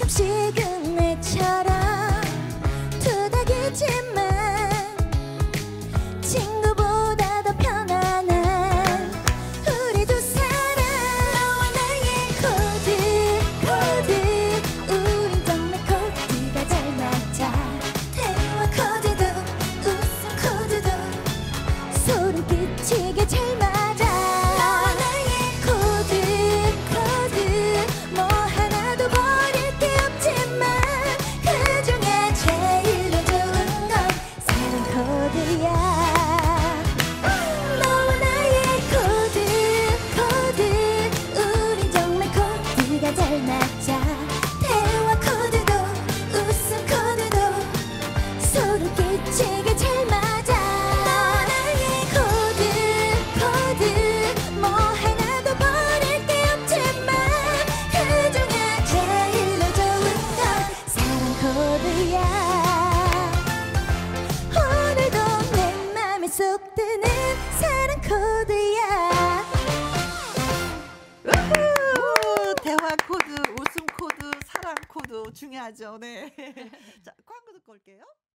가끔씩은 내처럼 투닥이지만 친구보다 더 편안한 우리 두 사람. 너와 나의 코드 우린 정말 코드가 잘 맞아. 대화 코드도 웃음 코드도 소름 끼치게 잘 맞아. 너와 나의 코드 뭐 하나도 버릴 게 없지만 그중에 제일로 좋은 건 사랑 코드야. 너와 나의 코드 우린 정말 코드가 잘 맞아. 대화 코드도 웃음 코드도 소름 끼치게 잘 맞아. 너와 나의 코드 뭐 하나도 버릴 게 없지만 그중에 제일로 좋은 건 사랑 코드야. 오늘도 내 맘에 쏙 드는 사랑 코드야. 우후! 대화 코드, 웃음 코드, 사랑 코드 중요하죠. 네. 자, 광고 듣고 올게요.